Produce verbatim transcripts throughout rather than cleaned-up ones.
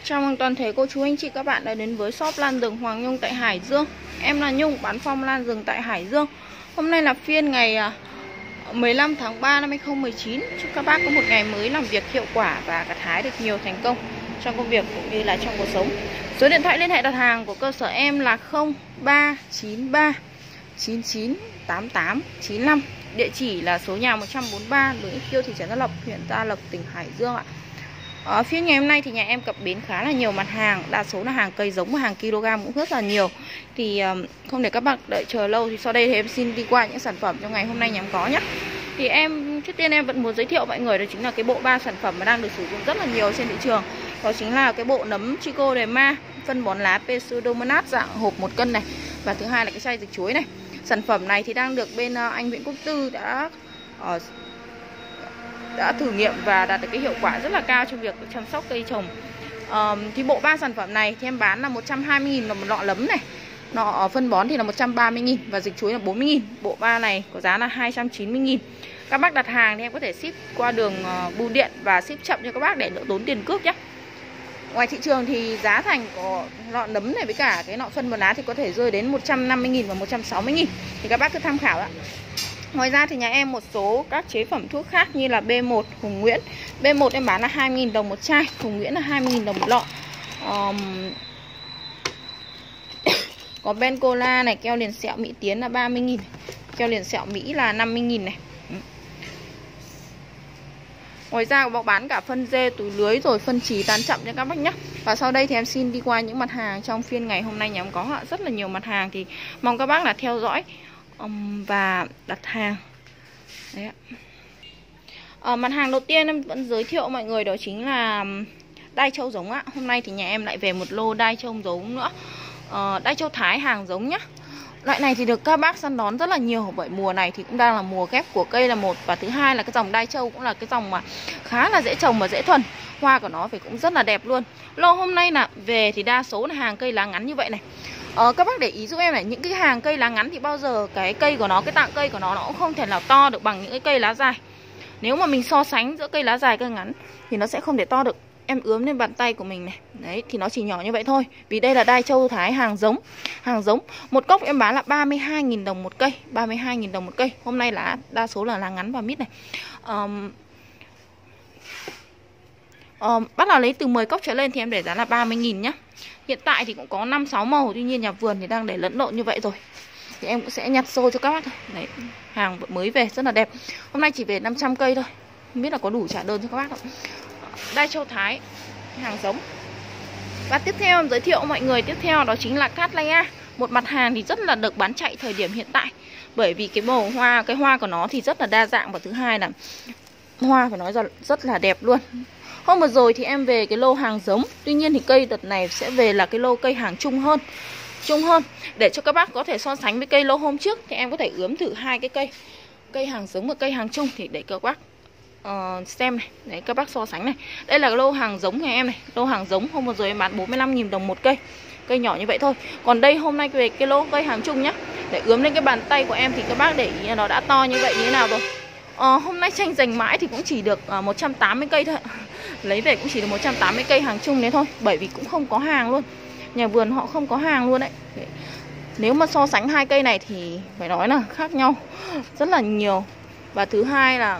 Chào mừng toàn thể cô chú anh chị các bạn đã đến với shop lan rừng Hoàng Nhung tại Hải Dương. Em là Nhung, bán phong lan rừng tại Hải Dương. Hôm nay là phiên ngày mười lăm tháng ba năm hai nghìn không trăm mười chín. Chúc các bác có một ngày mới làm việc hiệu quả và gặt hái được nhiều thành công trong công việc cũng như là trong cuộc sống. Số điện thoại liên hệ đặt hàng của cơ sở em là không ba chín ba chín chín tám tám chín lăm. Địa chỉ là số nhà một trăm bốn mươi ba Đường Ích Kiêu, thị trấn Gia Lộc, huyện Gia Lộc, tỉnh Hải Dương ạ. Ở phiên ngày hôm nay thì nhà em cập bến khá là nhiều mặt hàng, đa số là hàng cây giống và hàng kg cũng rất là nhiều. Thì không để các bạn đợi chờ lâu thì sau đây thì em xin đi qua những sản phẩm trong ngày hôm nay nhà em có nhé. Thì em trước tiên em vẫn muốn giới thiệu mọi người đó chính là cái bộ ba sản phẩm mà đang được sử dụng rất là nhiều trên thị trường. Đó chính là cái bộ nấm Trichoderma phân bón lá Pseudomonas dạng hộp một cân này, và thứ hai là cái chai dịch chuối này. Sản phẩm này thì đang được bên anh Nguyễn Quốc Tư đã uh, đã thử nghiệm và đạt được cái hiệu quả rất là cao trong việc chăm sóc cây trồng. uh, Thì bộ ba sản phẩm này thì em bán là một trăm hai mươi nghìn đồng một lọ nấm này, lọ phân bón thì là một trăm ba mươi nghìn và dịch chuối là bốn mươi nghìn. Bộ ba này có giá là hai trăm chín mươi nghìn. Các bác đặt hàng thì em có thể ship qua đường uh, bưu điện và ship chậm cho các bác để đỡ tốn tiền cước nhé. Ngoài thị trường thì giá thành của lọ nấm này với cả cái lọ phân bón lá thì có thể rơi đến một trăm năm mươi nghìn và một trăm sáu mươi nghìn. Thì các bác cứ tham khảo ạ. Ngoài ra thì nhà em một số các chế phẩm thuốc khác như là B một Hùng Nguyễn. B một em bán là hai mươi nghìn đồng một chai, Hùng Nguyễn là hai mươi nghìn đồng một lọ. um, Có Bencola này, keo liền sẹo Mỹ Tiến là ba mươi nghìn, keo liền sẹo Mỹ là năm mươi nghìn này. Ngoài ra có bán cả phân dê, túi lưới rồi phân chì tán chậm cho các bác nhé. Và sau đây thì em xin đi qua những mặt hàng trong phiên ngày hôm nay nhà em có rất là nhiều mặt hàng, thì mong các bác là theo dõi um, và đặt hàng. Đấy ạ. À, mặt hàng đầu tiên em vẫn giới thiệu mọi người đó chính là đai trâu giống ạ. Hôm nay thì nhà em lại về một lô đai trâu giống nữa. À, đai trâu Thái hàng giống nhá. Loại này thì được các bác săn đón rất là nhiều, bởi mùa này thì cũng đang là mùa ghép của cây là một, và thứ hai là cái dòng đai trâu cũng là cái dòng mà khá là dễ trồng và dễ thuần. Hoa của nó phải cũng rất là đẹp luôn. Lô hôm nay là về thì đa số là hàng cây lá ngắn như vậy này. Ờ, các bác để ý giúp em này, những cái hàng cây lá ngắn thì bao giờ cái cây của nó, cái tạng cây của nó nó cũng không thể nào to được bằng những cái cây lá dài. Nếu mà mình so sánh giữa cây lá dài cây ngắn thì nó sẽ không thể to được. Em ướm lên bàn tay của mình này, đấy thì nó chỉ nhỏ như vậy thôi. Vì đây là đai trâu Thái hàng giống. Hàng giống. Một cốc em bán là ba mươi hai nghìn đồng một cây, ba mươi hai nghìn đồng một cây. Hôm nay là đa số là lá ngắn và mít này. um, um, Bắt đầu lấy từ mười cốc trở lên thì em để giá là ba mươi nghìn nhá. Hiện tại thì cũng có năm sáu màu, tuy nhiên nhà vườn thì đang để lẫn lộn như vậy rồi. Thì em cũng sẽ nhặt xô cho các bác thôi. Đấy, hàng mới về rất là đẹp. Hôm nay chỉ về năm trăm cây thôi. Không biết là có đủ trả đơn cho các bác không. Đai trâu Thái hàng giống. Và tiếp theo em giới thiệu mọi người tiếp theo đó chính là Cattleya. Một mặt hàng thì rất là được bán chạy thời điểm hiện tại, bởi vì cái màu hoa, cái hoa của nó thì rất là đa dạng, và thứ hai là hoa phải nói rằng rất là đẹp luôn. Hôm vừa rồi thì em về cái lô hàng giống, tuy nhiên thì cây đợt này sẽ về là cái lô cây hàng chung hơn. Chung hơn để cho các bác có thể so sánh với cây lô hôm trước, thì em có thể ướm thử hai cái cây, cây hàng giống và cây hàng chung, thì để các bác Uh, xem này, đấy các bác so sánh này. Đây là lô hàng giống nhà em này, lô hàng giống hôm vừa rồi em bán bốn mươi lăm nghìn đồng một cây, cây nhỏ như vậy thôi. Còn đây hôm nay về cái lô cây hàng chung nhá, để ướm lên cái bàn tay của em thì các bác để ý nó đã to như vậy như thế nào rồi. uh, Hôm nay tranh giành mãi thì cũng chỉ được uh, một trăm tám mươi cây thôi. Lấy về cũng chỉ được một trăm tám mươi cây hàng chung đấy thôi, bởi vì cũng không có hàng luôn, nhà vườn họ không có hàng luôn đấy. Đấy. Nếu mà so sánh hai cây này thì phải nói là khác nhau rất là nhiều. Và thứ hai là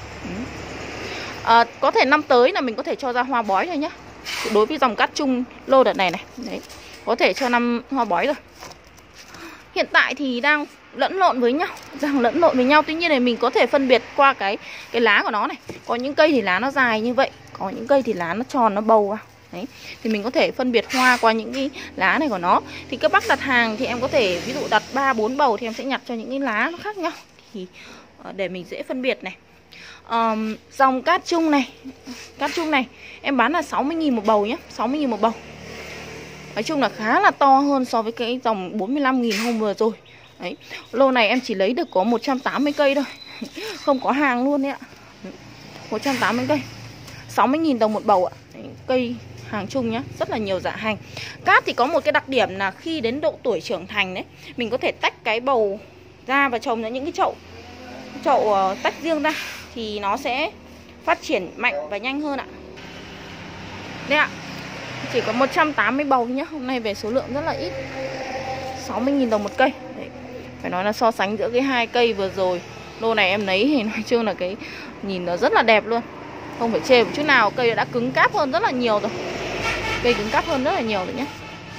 À, có thể năm tới là mình có thể cho ra hoa bói thôi nhé. Đối với dòng cát chung lô đợt này này, đấy, có thể cho năm hoa bói rồi. Hiện tại thì đang lẫn lộn với nhau, đang lẫn lộn với nhau. Tuy nhiên thì mình có thể phân biệt qua cái cái lá của nó này. Có những cây thì lá nó dài như vậy, có những cây thì lá nó tròn, nó bầu à. Đấy, thì mình có thể phân biệt hoa qua những cái lá này của nó. Thì các bác đặt hàng thì em có thể ví dụ đặt ba bốn bầu thì em sẽ nhặt cho những cái lá nó khác nhau, thì để mình dễ phân biệt này. Um, dòng cát chung này, cát chung này em bán là sáu mươi nghìn một bầu nhé, sáu mươi nghìn một bầu. Nói chung là khá là to hơn so với cái dòng bốn mươi lăm nghìn hôm vừa rồi. Đấy, lô này em chỉ lấy được có một trăm tám mươi cây thôi. Không có hàng luôn đấy ạ. một trăm tám mươi cây, sáu mươi nghìn đồng một bầu ạ. Đấy, cây hàng chung nhá, rất là nhiều dạ hành. Cát thì có một cái đặc điểm là khi đến độ tuổi trưởng thành đấy, mình có thể tách cái bầu ra và trồng ra những cái chậu chậu uh, tách riêng ra, thì nó sẽ phát triển mạnh và nhanh hơn ạ. Đây ạ. Chỉ có một trăm tám mươi bầu nhá. Hôm nay về số lượng rất là ít. sáu mươi nghìn đồng một cây. Đấy. Phải nói là so sánh giữa cái hai cây vừa rồi, lô này em lấy thì nói chung là cái nhìn nó rất là đẹp luôn. Không phải chê một chút nào, cây đã cứng cáp hơn rất là nhiều rồi. Cây cứng cáp hơn rất là nhiều rồi nhé.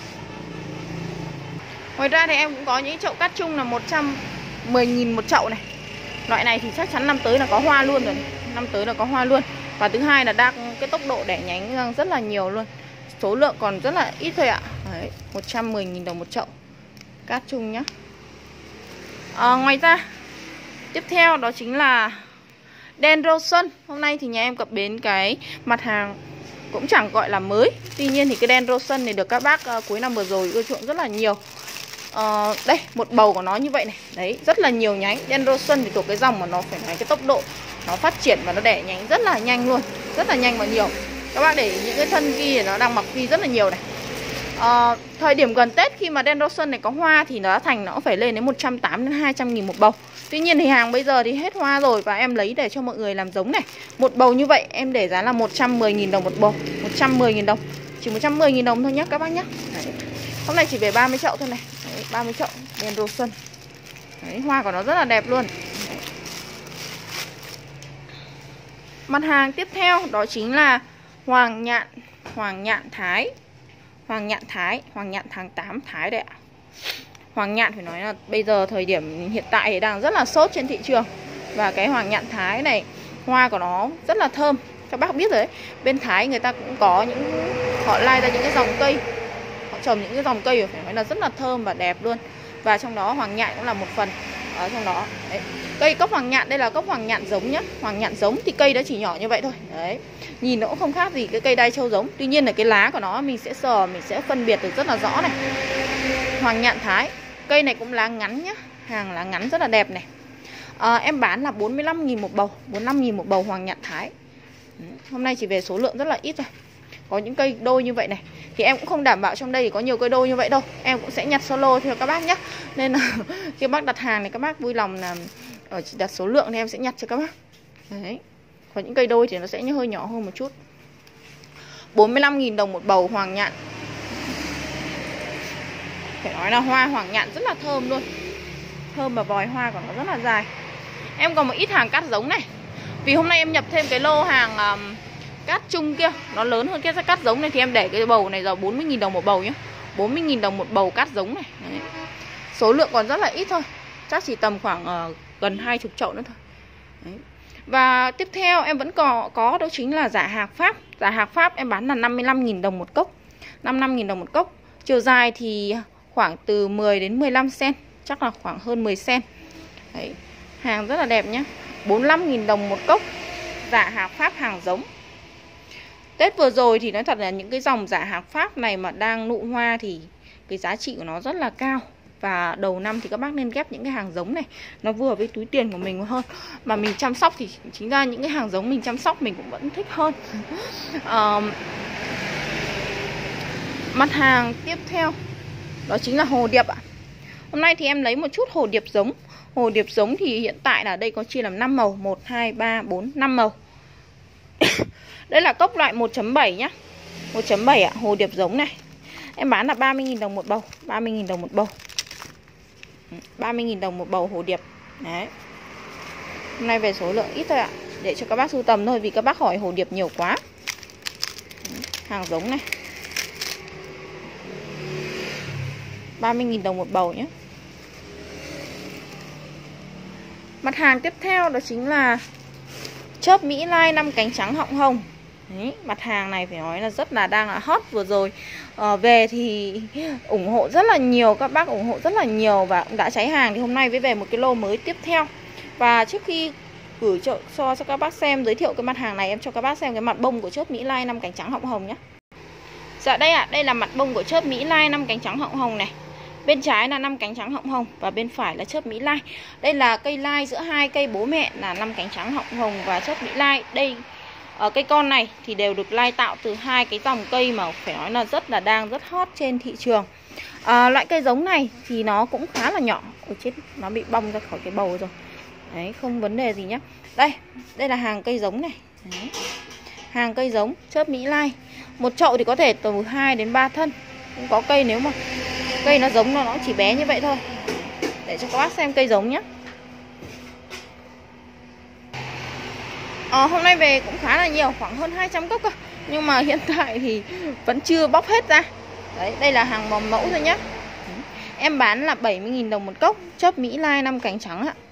Ngoài ra thì em cũng có những chậu cát chung là một trăm mười nghìn một chậu này. Loại này thì chắc chắn năm tới là có hoa luôn rồi. Năm tới là có hoa luôn. Và thứ hai là đang cái tốc độ đẻ nhánh rất là nhiều luôn. Số lượng còn rất là ít thôi ạ. Đấy, một trăm mười nghìn đồng một chậu cát chung nhá. À, ngoài ra tiếp theo đó chính là Dendrosun. Hôm nay thì nhà em cập bến cái mặt hàng cũng chẳng gọi là mới. Tuy nhiên thì cái Dendrosun này được các bác uh, cuối năm vừa rồi ưa chuộng rất là nhiều. uh, Đây, một bầu của nó như vậy này. Đấy, rất là nhiều nhánh. Dendrosun thì thuộc cái dòng mà nó phải nói cái tốc độ nó phát triển và nó đẻ nhánh rất là nhanh luôn. Rất là nhanh và nhiều. Các bác để những cái thân kia nó đang mọc phi rất là nhiều này. uh, Thời điểm gần Tết khi mà Dendrosun này có hoa thì giá thành nó phải lên đến một trăm tám mươi đến hai trăm nghìn một bầu. Tuy nhiên thì hàng bây giờ thì hết hoa rồi và em lấy để cho mọi người làm giống này. Một bầu như vậy em để giá là một trăm mười nghìn đồng một bầu. Một trăm mười nghìn đồng. Chỉ một trăm mười nghìn đồng thôi nhé các bác nhé. Đấy. Hôm nay chỉ về ba mươi chậu thôi này. Đấy, ba mươi chậu Dendrosun. Đấy, hoa của nó rất là đẹp luôn. Đấy. Mặt hàng tiếp theo đó chính là Hoàng nhạn. Hoàng nhạn Thái. Hoàng nhạn Thái. Hoàng nhạn tháng tám Thái đấy ạ. Hoàng nhạn phải nói là bây giờ thời điểm hiện tại thì đang rất là sốt trên thị trường. Và cái hoàng nhạn Thái này, hoa của nó rất là thơm. Các bác biết rồi đấy, bên Thái người ta cũng có những, họ lai ra những cái dòng cây, họ trồng những cái dòng cây phải nói là rất là thơm và đẹp luôn. Và trong đó hoàng nhạn cũng là một phần ở trong đó. Đấy. Cây cốc hoàng nhạn, đây là cốc hoàng nhạn giống nhá. Hoàng nhạn giống thì cây nó chỉ nhỏ như vậy thôi. Đấy. Nhìn nó cũng không khác gì cái cây đai trâu giống. Tuy nhiên là cái lá của nó mình sẽ sờ, mình sẽ phân biệt được rất là rõ này. Hoàng nhạn Thái. Cây này cũng lá ngắn nhá. Hàng lá ngắn rất là đẹp này. à, Em bán là bốn mươi lăm nghìn một bầu. bốn mươi lăm nghìn một bầu hoàng nhạn Thái. Hôm nay chỉ về số lượng rất là ít thôi. Có những cây đôi như vậy này thì em cũng không đảm bảo trong đây thì có nhiều cây đôi như vậy đâu. Em cũng sẽ nhặt solo theo các bác nhé. Nên là khi bác đặt hàng thì các bác vui lòng là ở chỉ đặt số lượng thì em sẽ nhặt cho các bác. Đấy. Có những cây đôi thì nó sẽ hơi nhỏ hơn một chút. bốn mươi lăm nghìn đồng một bầu hoàng nhạn. Phải nói là hoa hoàng nhạn rất là thơm luôn. Thơm và vòi hoa của nó rất là dài. Em còn một ít hàng cát giống này. Vì hôm nay em nhập thêm cái lô hàng um, cát chung kia, nó lớn hơn cái cát giống này thì em để cái bầu này giờ bốn mươi nghìn đồng một bầu nhé. bốn mươi nghìn đồng một bầu cát giống này. Đấy. Số lượng còn rất là ít thôi. Chắc chỉ tầm khoảng uh, gần hai mươi chậu nữa thôi. Đấy. Và tiếp theo em vẫn có, có đó chính là giả hạc Pháp. Giả hạc Pháp em bán là năm mươi lăm nghìn đồng một cốc. năm mươi lăm nghìn đồng một cốc. Chiều dài thì khoảng từ mười đến mười lăm xen-ti-mét. Chắc là khoảng hơn mười xen-ti-mét. Đấy. Hàng rất là đẹp nhé. bốn mươi lăm nghìn đồng một cốc. Giả hạc Pháp hàng giống. Tết vừa rồi thì nói thật là những cái dòng giả hạc Pháp này mà đang nụ hoa thì cái giá trị của nó rất là cao. Và đầu năm thì các bác nên ghép những cái hàng giống này, nó vừa với túi tiền của mình hơn. Mà mình chăm sóc thì chính ra những cái hàng giống mình chăm sóc mình cũng vẫn thích hơn. uh, Mặt hàng tiếp theo đó chính là hồ điệp ạ. Hôm nay thì em lấy một chút hồ điệp giống. Hồ điệp giống thì hiện tại là đây có chia làm năm màu. Một, hai, ba, bốn, năm màu. Đây là cốc loại một chấm bảy nhá. một chấm bảy ạ, hồ điệp giống này. Em bán là ba mươi nghìn đồng một bầu. ba mươi nghìn đồng một bầu. ba mươi nghìn đồng một bầu hồ điệp. Đấy. Hôm nay về số lượng ít thôi ạ. Để cho các bác sưu tầm thôi vì các bác hỏi hồ điệp nhiều quá. Hàng giống này. ba mươi nghìn đồng một bầu nhé. Mặt hàng tiếp theo đó chính là chớp Mỹ Lai năm cánh trắng họng hồng. Đấy, mặt hàng này phải nói là rất là đang là hot vừa rồi. à, Về thì ủng hộ rất là nhiều. Các bác ủng hộ rất là nhiều và cũng đã cháy hàng. Thì hôm nay mới về một cái lô mới tiếp theo. Và trước khi gửi cho, cho, cho các bác xem giới thiệu cái mặt hàng này, em cho các bác xem cái mặt bông của chớp Mỹ Lai năm cánh trắng họng hồng nhé. Dạ đây ạ, à, đây là mặt bông của chớp Mỹ Lai năm cánh trắng họng hồng này. Bên trái là năm cánh trắng họng hồng và bên phải là chớp Mỹ Lai. Đây là cây lai giữa hai cây bố mẹ là năm cánh trắng họng hồng và chớp Mỹ Lai. Đây ở cây con này thì đều được lai tạo từ hai cái dòng cây mà phải nói là rất là đang rất hot trên thị trường. à, Loại cây giống này thì nó cũng khá là nhỏ. Ôi chết, nó bị bong ra khỏi cái bầu rồi. Đấy, không vấn đề gì nhá. Đây, đây là hàng cây giống này. Đấy. hàng cây giống chớp Mỹ Lai. Một chậu thì có thể từ hai đến ba thân. Cũng có cây nếu mà cây nó giống nó nó chỉ bé như vậy thôi. Để cho các bác xem cây giống nhé. Ờ, hôm nay về cũng khá là nhiều, khoảng hơn hai trăm gốc cơ. Nhưng mà hiện tại thì vẫn chưa bóc hết ra. Đấy, đây là hàng mầm mẫu thôi nhé. Em bán là bảy mươi nghìn đồng một cốc, chớp Mỹ Lai năm cánh trắng ạ.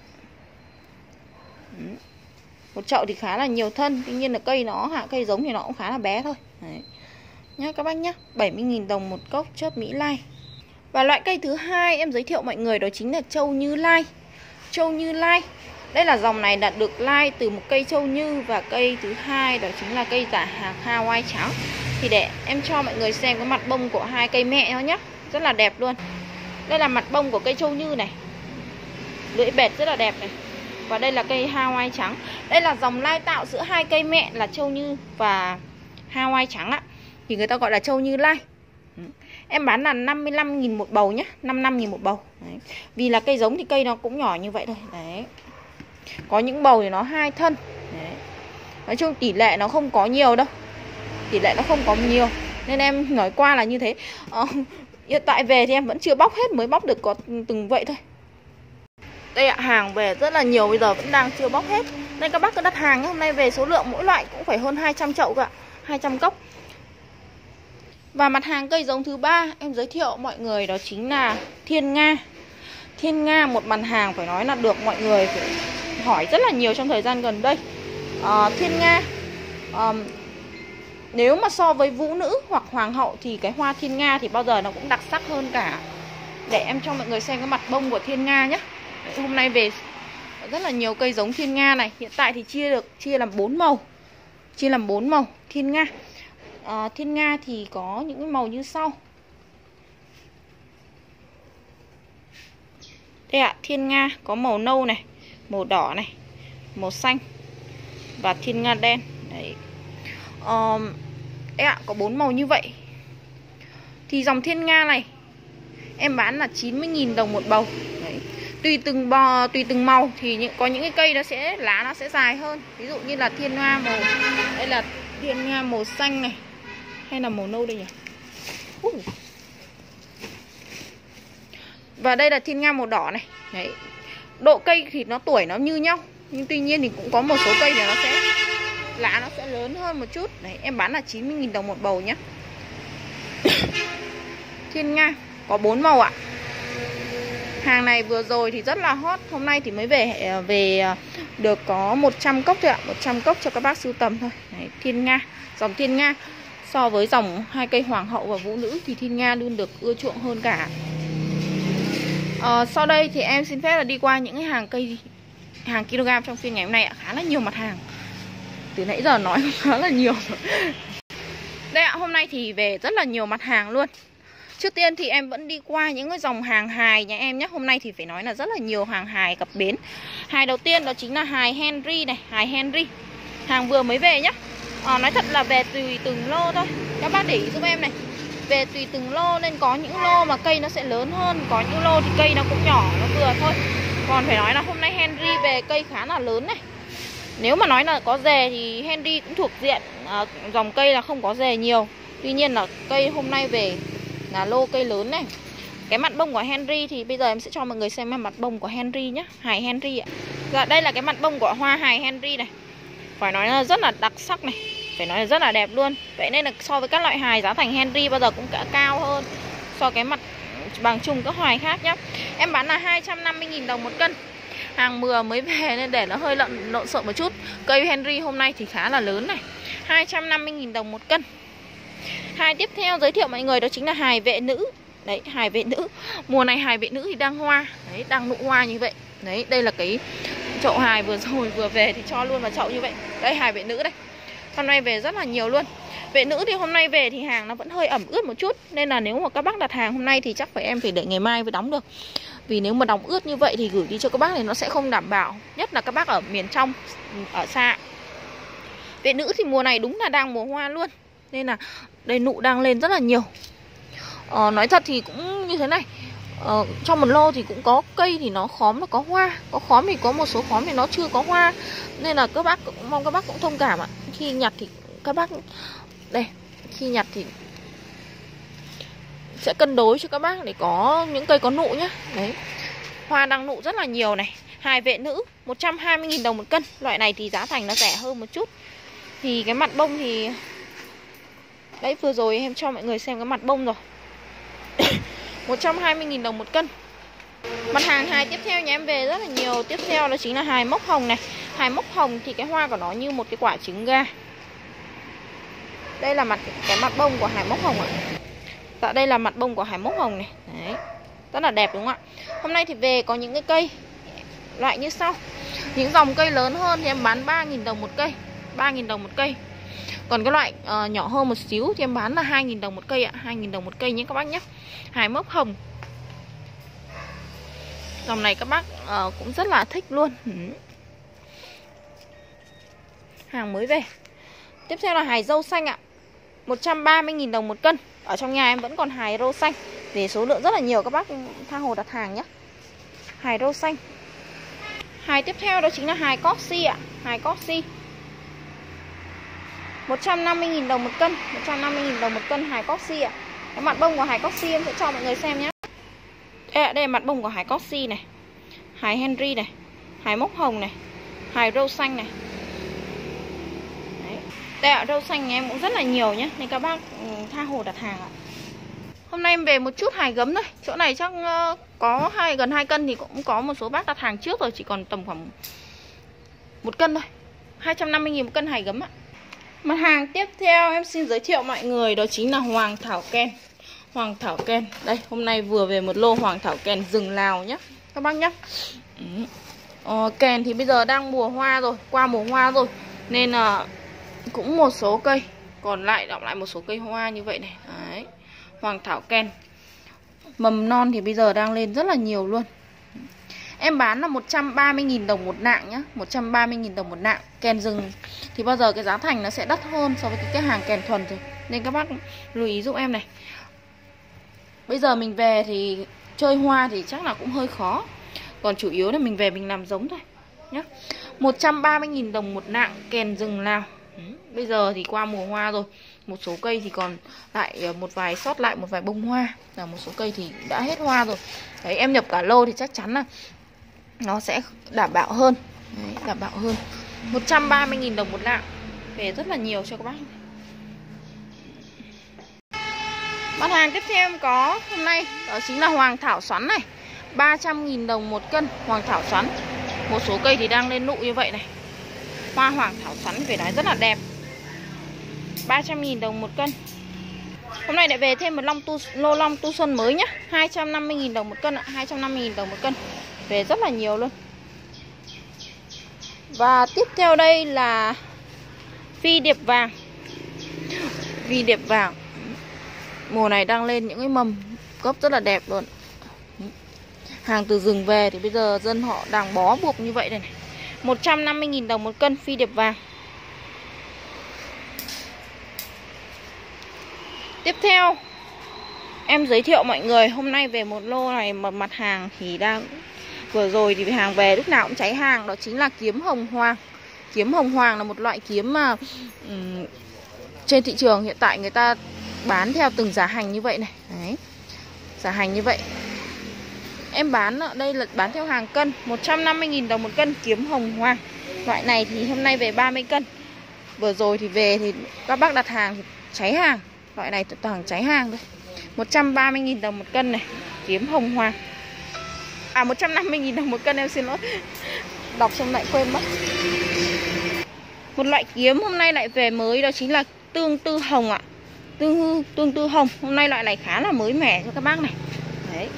Một chậu thì khá là nhiều thân, tuy nhiên là cây nó hạ cây giống thì nó cũng khá là bé thôi. Đấy. Nhá các bác nhá, bảy mươi nghìn đồng một cốc chớp Mỹ Lai. Và loại cây thứ hai em giới thiệu mọi người đó chính là châu Như Lai. Châu Như Lai. Đây là dòng này đã được lai từ một cây châu như, và cây thứ hai đó chính là cây giả hạt Hawaii trắng. Thì để em cho mọi người xem cái mặt bông của hai cây mẹ nó nhé, rất là đẹp luôn. Đây là mặt bông của cây châu như này, lưỡi bệt rất là đẹp này. Và đây là cây Hawaii trắng. Đây là dòng lai tạo giữa hai cây mẹ là châu như và Hawaii trắng ạ. Thì người ta gọi là châu Như Lai. Em bán là năm mươi lăm nghìn một bầu nhé, năm mươi lăm nghìn một bầu. Đấy. Vì là cây giống thì cây nó cũng nhỏ như vậy thôi. Đấy. Có những bầu thì nó hai thân. Đấy. Nói chung tỷ lệ nó không có nhiều đâu. Tỷ lệ nó không có nhiều, nên em nói qua là như thế. ờ, Hiện tại về thì em vẫn chưa bóc hết, mới bóc được có từng vậy thôi. Đây ạ, hàng về rất là nhiều, bây giờ vẫn đang chưa bóc hết. Nên các bác cứ đặt hàng nhé. Hôm nay về số lượng mỗi loại cũng phải hơn hai trăm chậu cơ ạ, hai trăm cốc. Và mặt hàng cây giống thứ ba em giới thiệu mọi người đó chính là Thiên Nga. Thiên Nga một mặt hàng phải nói là được mọi người phải hỏi rất là nhiều trong thời gian gần đây. à, Thiên Nga à, nếu mà so với vũ nữ hoặc hoàng hậu thì cái hoa Thiên Nga thì bao giờ nó cũng đặc sắc hơn cả. Để em cho mọi người xem cái mặt bông của Thiên Nga nhé. Hôm nay về rất là nhiều cây giống Thiên Nga này. Hiện tại thì chia được chia làm bốn màu. Chia làm bốn màu Thiên Nga. à, Thiên Nga thì có những cái màu như sau. Đây ạ, Thiên Nga có màu nâu này, màu đỏ này, màu xanh và Thiên Nga đen. Đấy. Uh, đấy ạ, có bốn màu như vậy. Thì dòng Thiên Nga này em bán là chín mươi nghìn đồng một bầu. Đấy. Tùy từng bò, tùy từng màu thì những, có những cái cây nó sẽ lá nó sẽ dài hơn. Ví dụ như là Thiên Nga màu, đây là Thiên Nga màu xanh này, hay là màu nâu đây nhỉ? Uh. Và đây là Thiên Nga màu đỏ này. Đấy. Độ cây thì nó tuổi nó như nhau, nhưng tuy nhiên thì cũng có một số cây thì nó sẽ lá nó sẽ lớn hơn một chút. Đấy, em bán là chín mươi nghìn đồng một bầu nhé. Thiên Nga có bốn màu ạ. Hàng này vừa rồi thì rất là hot, hôm nay thì mới về về được có một trăm cốc thôi ạ, một trăm cốc cho các bác sưu tầm thôi. Đấy, Thiên Nga, dòng Thiên Nga so với dòng hai cây hoàng hậu và vũ nữ thì Thiên Nga luôn được ưa chuộng hơn cả. À, sau đây thì em xin phép là đi qua những cái hàng cây, hàng kg trong phiên ngày hôm nay ạ. Khá là nhiều mặt hàng, từ nãy giờ nói khá là nhiều. Đây ạ, hôm nay thì về rất là nhiều mặt hàng luôn. Trước tiên thì em vẫn đi qua những cái dòng hàng hài nhà em nhé. Hôm nay thì phải nói là rất là nhiều hàng hài cập bến. Hài đầu tiên đó chính là hài Henry này, hài Henry. Hàng vừa mới về nhé. à, Nói thật là về tùy từng lô thôi. Các bác để ý giúp em này, về tùy từng lô nên có những lô mà cây nó sẽ lớn hơn, có những lô thì cây nó cũng nhỏ, nó vừa thôi. Còn phải nói là hôm nay Henry về cây khá là lớn này. Nếu mà nói là có rề thì Henry cũng thuộc diện à, dòng cây là không có rề nhiều. Tuy nhiên là cây hôm nay về là lô cây lớn này. Cái mặt bông của Henry thì bây giờ em sẽ cho mọi người xem mặt bông của Henry nhé. Hài Henry ạ. Dạ, đây là cái mặt bông của hoa hài Henry này. Phải nói là rất là đặc sắc này, phải nói là rất là đẹp luôn. Vậy nên là so với các loại hài, giá thành Henry bao giờ cũng cả cao hơn so cái mặt bằng chung các hoài khác nhá. Em bán là hai trăm năm mươi nghìn đồng một cân. Hàng mưa mới về nên để nó hơi lợn lộn xộn một chút. Cây Henry hôm nay thì khá là lớn này, hai trăm năm mươi nghìn đồng một cân. Hài tiếp theo giới thiệu mọi người đó chính là hài vệ nữ. Đấy, hài vệ nữ. Mùa này hài vệ nữ thì đang hoa. Đấy, đang nụ hoa như vậy. Đấy, đây là cái chậu hài vừa rồi vừa về thì cho luôn vào chậu như vậy. Đây, hài vệ nữ đây. Hôm nay về rất là nhiều luôn. Vệ nữ thì hôm nay về thì hàng nó vẫn hơi ẩm ướt một chút, nên là nếu mà các bác đặt hàng hôm nay thì chắc phải em phải để ngày mai mới đóng được. Vì nếu mà đóng ướt như vậy thì gửi đi cho các bác thì nó sẽ không đảm bảo. Nhất là các bác ở miền trong, ở xa. Vệ nữ thì mùa này đúng là đang mùa hoa luôn. Nên là đây nụ đang lên rất là nhiều. ờ, Nói thật thì cũng như thế này, ờ, trong một lô thì cũng có cây thì nó khóm nó có hoa, có khóm thì có một số khóm thì nó chưa có hoa. Nên là các bác cũng mong các bác cũng thông cảm ạ. Khi nhặt thì các bác. Đây, khi nhặt thì sẽ cân đối cho các bác để có những cây có nụ nhá. Đấy, hoa đang nụ rất là nhiều này. Hài vệ nữ một trăm hai mươi nghìn đồng một cân. Loại này thì giá thành nó rẻ hơn một chút. Thì cái mặt bông thì đấy, vừa rồi em cho mọi người xem cái mặt bông rồi. một trăm hai mươi nghìn đồng một cân. Mặt hàng hài tiếp theo nhà em về rất là nhiều. Tiếp theo đó chính là hài mốc hồng này. Hài mốc hồng thì cái hoa của nó như một cái quả trứng gà. Đây là mặt cái mặt bông của hài mốc hồng ạ. Dạ, đây là mặt bông của hài mốc hồng này. Đấy, rất là đẹp đúng không ạ? Hôm nay thì về có những cái cây loại như sau. Những dòng cây lớn hơn thì em bán ba nghìn đồng một cây, ba nghìn đồng một cây. Còn cái loại uh, nhỏ hơn một xíu thì em bán là hai nghìn đồng một cây ạ, hai nghìn đồng một cây nhé các bác nhé. Hài mốc hồng. Dòng này các bác uh, cũng rất là thích luôn. ừ. Hàng mới về. Tiếp theo là hài dâu xanh ạ, một trăm ba mươi nghìn đồng một cân. Ở trong nhà em vẫn còn hài rô xanh. Về số lượng rất là nhiều, các bác tha hồ đặt hàng nhé. Hài rô xanh. Hài tiếp theo đó chính là hài Corsi ạ. Hài Corsi một trăm năm mươi nghìn đồng một cân, một trăm năm mươi nghìn đồng một cân hài Corsi ạ. Cái mặt bông của hài Corsi em sẽ cho mọi người xem nhé. Đây, đây là mặt bông của hài Corsi này. Hài Henry này, hài mốc hồng này, hài râu xanh này. Đấy. Đây ạ, râu xanh nhà em cũng rất là nhiều nhé, nên các bác tha hồ đặt hàng ạ. Hôm nay em về một chút hài gấm thôi. Chỗ này chắc uh, có hai gần hai cân thì cũng có một số bác đặt hàng trước rồi, chỉ còn tầm khoảng một cân thôi. hai trăm năm mươi nghìn một cân hài gấm ạ. Mặt hàng tiếp theo em xin giới thiệu mọi người đó chính là Hoàng Thảo Ken. Hoàng Thảo Ken. Đây, hôm nay vừa về một lô Hoàng Thảo Ken rừng Lào nhé các bác nhé. ừ. ờ, Ken thì bây giờ đang mùa hoa rồi, qua mùa hoa rồi, nên là uh, cũng một số cây còn lại, đọng lại một số cây hoa như vậy này. Đấy, Hoàng Thảo Ken. Mầm non thì bây giờ đang lên rất là nhiều luôn. Em bán là một trăm ba mươi nghìn đồng một nạng nhá, một trăm ba mươi nghìn đồng một nạng. Ken rừng thì bao giờ cái giá thành nó sẽ đắt hơn so với cái, cái hàng kèn thuần rồi. Nên các bác lưu ý giúp em này. Bây giờ mình về thì chơi hoa thì chắc là cũng hơi khó. Còn chủ yếu là mình về mình làm giống thôi nhá. một trăm ba mươi nghìn đồng một nạng kèn rừng Lào. ừ. Bây giờ thì qua mùa hoa rồi, một số cây thì còn lại một vài sót lại một vài bông hoa, là một số cây thì đã hết hoa rồi. Đấy, em nhập cả lô thì chắc chắn là nó sẽ đảm bảo hơn. Đấy, đảm bảo hơn. một trăm ba mươi nghìn đồng một lạng. Về rất là nhiều cho các bác. Mặt hàng tiếp theo em có hôm nay đó chính là Hoàng Thảo Xoắn này, ba trăm nghìn đồng một cân. Hoàng Thảo Xoắn. Một số cây thì đang lên nụ như vậy này. Hoa Hoàng Thảo Xoắn về nói rất là đẹp. ba trăm nghìn đồng một cân. Hôm nay lại về thêm một long tu, lô long tu xuân mới nhá, hai trăm năm mươi nghìn đồng một cân ạ, hai trăm năm mươi nghìn đồng một cân. Về rất là nhiều luôn. Và tiếp theo đây là phi điệp vàng. Phi điệp vàng mùa này đang lên những cái mầm gốc rất là đẹp luôn. Hàng từ rừng về thì bây giờ dân họ đang bó buộc như vậy đây này. một trăm năm mươi nghìn đồng một cân phi điệp vàng. Tiếp theo em giới thiệu mọi người hôm nay về một lô này, mà mặt hàng thì đang vừa rồi thì hàng về lúc nào cũng cháy hàng, đó chính là kiếm hồng hoàng. Kiếm hồng hoàng là một loại kiếm mà um, trên thị trường hiện tại người ta bán theo từng giá hành như vậy này. Đấy, giá hành như vậy. Em bán đây là bán theo hàng cân, một trăm năm mươi nghìn đồng một cân kiếm hồng hoàng. Loại này thì hôm nay về ba mươi cân. Vừa rồi thì về thì các bác đặt hàng thì cháy hàng. Loại này toàn cháy hàng thôi. một trăm ba mươi nghìn đồng một cân này, kiếm hồng hoàng. À, một trăm năm mươi nghìn đồng một cân, em xin lỗi. Đọc xong lại quên mất. Một loại kiếm hôm nay lại về mới, đó chính là tương tư hồng ạ. Tương, tương tư hồng. Hôm nay loại này khá là mới mẻ cho các bác này. Đấy.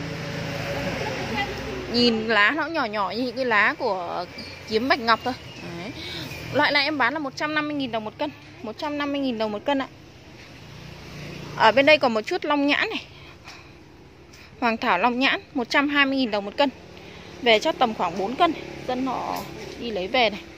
Nhìn lá nó nhỏ nhỏ như những cái lá của kiếm bạch ngọc thôi. Đấy. Loại này em bán là một trăm năm mươi nghìn đồng một cân, một trăm năm mươi nghìn đồng một cân ạ. Ở bên đây còn một chút long nhãn này, Hoàng Thảo long nhãn, một trăm hai mươi nghìn đồng một cân. Về chắc tầm khoảng bốn cân. Dân họ đi lấy về này.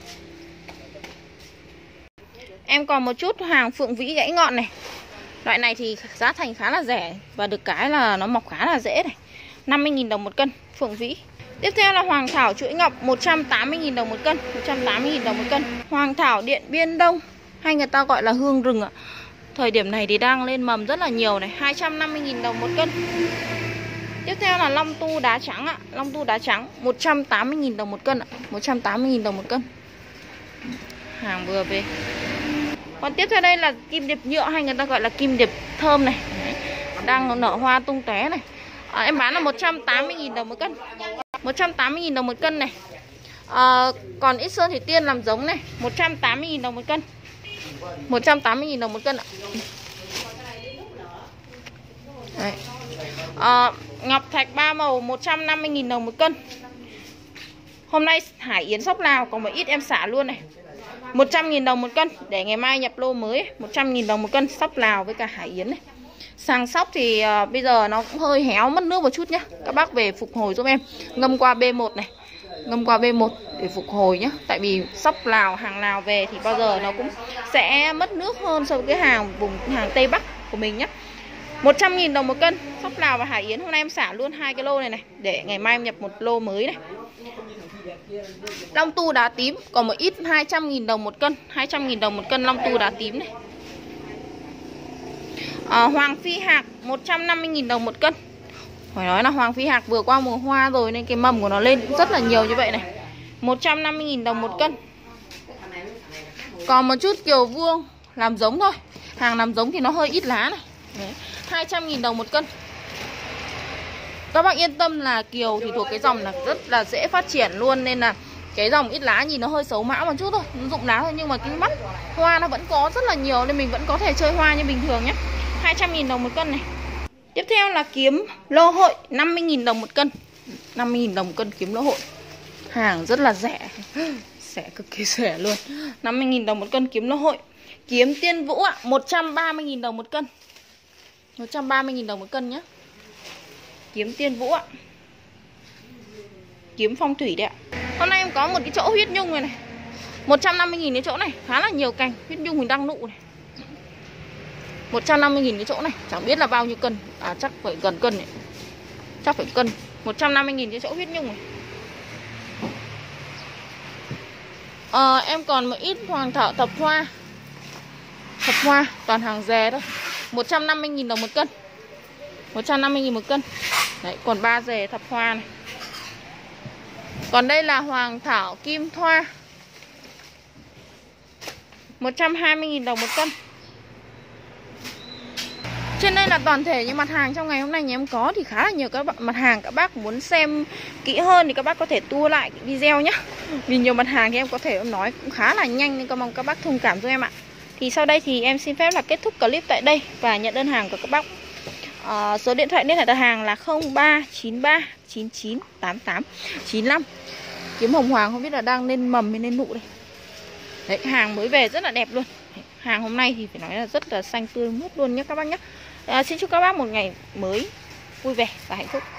Em còn một chút hàng phượng vĩ gãy ngọn này. Loại này thì giá thành khá là rẻ, và được cái là nó mọc khá là dễ này. năm mươi nghìn đồng một cân phượng vĩ. Tiếp theo là Hoàng Thảo chuỗi ngọc, một trăm tám mươi nghìn đồng một cân, một trăm tám mươi nghìn đồng một cân. Hoàng Thảo Điện Biên Đông, hay người ta gọi là hương rừng ạ. Thời điểm này thì đang lên mầm rất là nhiều này, hai trăm năm mươi nghìn đồng một cân. Tiếp theo là long tu đá trắng ạ. Long tu đá trắng một trăm tám mươi nghìn đồng một cân ạ. một trăm tám mươi nghìn đồng một cân. Hàng vừa về. Còn tiếp theo đây là kim điệp nhựa hay người ta gọi là kim điệp thơm này. Đấy, đang nở hoa tung tóe này. À, em bán là một trăm tám mươi nghìn đồng một cân. một trăm tám mươi nghìn đồng một cân này. À, còn ít sơn thủy tiên làm giống này, một trăm tám mươi nghìn đồng một cân. một trăm tám mươi nghìn đồng một cân ạ. Đấy. À, ngọc thạch ba màu một trăm năm mươi nghìn đồng một cân. Hôm nay hải yến Sóc Lào còn một ít em xả luôn này, một trăm nghìn đồng một cân. Để ngày mai nhập lô mới, một trăm nghìn đồng một cân. Sóc Lào với cả hải yến này. Sàng sóc thì uh, bây giờ nó cũng hơi héo, mất nước một chút nhá. Các bác về phục hồi giúp em. Ngâm qua B một này, ngâm qua B một để phục hồi nhá. Tại vì sóc Lào, hàng Lào về thì bao giờ nó cũng sẽ mất nước hơn so với cái hàng vùng hàng Tây Bắc của mình nhá. một trăm nghìn đồng một cân. Sóc Lào và hải yến hôm nay em xả luôn hai cái lô này này, để ngày mai em nhập một lô mới này. Long tu đá tím còn một ít, hai trăm nghìn đồng một cân. hai trăm nghìn đồng một cân long tu đá tím này. à, Hoàng phi hạc một trăm năm mươi nghìn đồng một cân. Phải nói là hoàng phi hạc vừa qua mùa hoa rồi nên cái mầm của nó lên cũng rất là nhiều như vậy này. một trăm năm mươi nghìn đồng một cân. Còn một chút kiều vuông làm giống thôi. Hàng làm giống thì nó hơi ít lá này. Đấy, hai trăm nghìn đồng một cân. Các bác yên tâm là kiều thì thuộc cái dòng là rất là dễ phát triển luôn. Nên là cái dòng ít lá nhìn nó hơi xấu mã một chút thôi, nó rụng lá thôi, nhưng mà cái mắt hoa nó vẫn có rất là nhiều nên mình vẫn có thể chơi hoa như bình thường nhé. Hai trăm nghìn đồng một cân này. Tiếp theo là kiếm lô hội năm mươi nghìn đồng một cân. năm mươi nghìn đồng một cân kiếm lô hội. Hàng rất là rẻ, rẻ cực kỳ rẻ luôn. năm mươi nghìn đồng một cân kiếm lô hội. Kiếm tiên vũ ạ, một trăm ba mươi nghìn đồng một cân. một trăm ba mươi nghìn đồng một cân nhé. Kiếm tiên vũ ạ. Kiếm phong thủy đấy ạ. Hôm nay em có một cái chỗ huyết nhung này này, một trăm năm mươi nghìn cái chỗ này, khá là nhiều cành huyết nhung mình đang nụ này. một trăm năm mươi nghìn cái chỗ này, chẳng biết là bao nhiêu cân. À chắc phải gần cân này. Chắc phải cân. một trăm năm mươi nghìn cái chỗ huyết nhung này. à, Em còn một ít hoàng thảo thập hoa. Thập hoa toàn hàng dè thôi, một trăm năm mươi nghìn đồng một cân. một trăm năm mươi nghìn một cân. Đấy, còn ba dề thập hoa này. Còn đây là hoàng thảo kim thoa, một trăm hai mươi nghìn đồng một cân. Trên đây là toàn thể những mặt hàng trong ngày hôm nay nhà em có thì khá là nhiều các bạn mặt hàng. Các bác muốn xem kỹ hơn thì các bác có thể tua lại cái video nhé. Vì nhiều mặt hàng thì em có thể em nói cũng khá là nhanh nên con mong các bác thông cảm giúp em ạ. Thì sau đây thì em xin phép là kết thúc clip tại đây và nhận đơn hàng của các bác. à, Số điện thoại liên hệ đặt hàng là không ba chín ba chín chín tám tám chín lăm. Kiếm hồng hoàng không biết là đang lên mầm hay lên nụ đây. Đấy, hàng mới về rất là đẹp luôn. Hàng hôm nay thì phải nói là rất là xanh tươi mướt luôn nhé các bác nhé. à, Xin chúc các bác một ngày mới vui vẻ và hạnh phúc.